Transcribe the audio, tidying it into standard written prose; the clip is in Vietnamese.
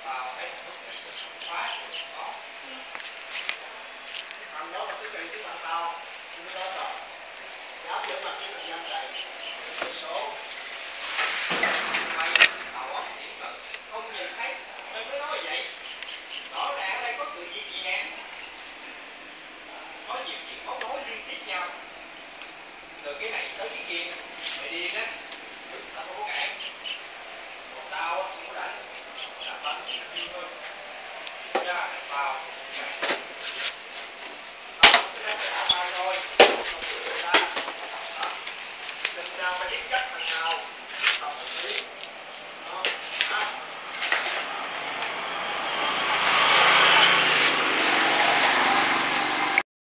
vào thấy một bức hình khóa có thằng đó là siêu thị của thằng tao chúng nó rồi giáo dưỡng mặt cái thằng dân này cái số mày tàu ốc hiển cận không nhìn thấy nên mới nói vậy. Rõ ràng ở đây có sự việc gì nè, có nhiều chuyện móc nối liên tiếp nhau từ cái này tới cái kia. Mày điên á, tao không có cản, còn tao không có đánh, làm bánh thì điên thôi. Ra vào nhà tao cứ đánh trả tay thôi, không được người ta. Đừng nào mà giết chết thằng nào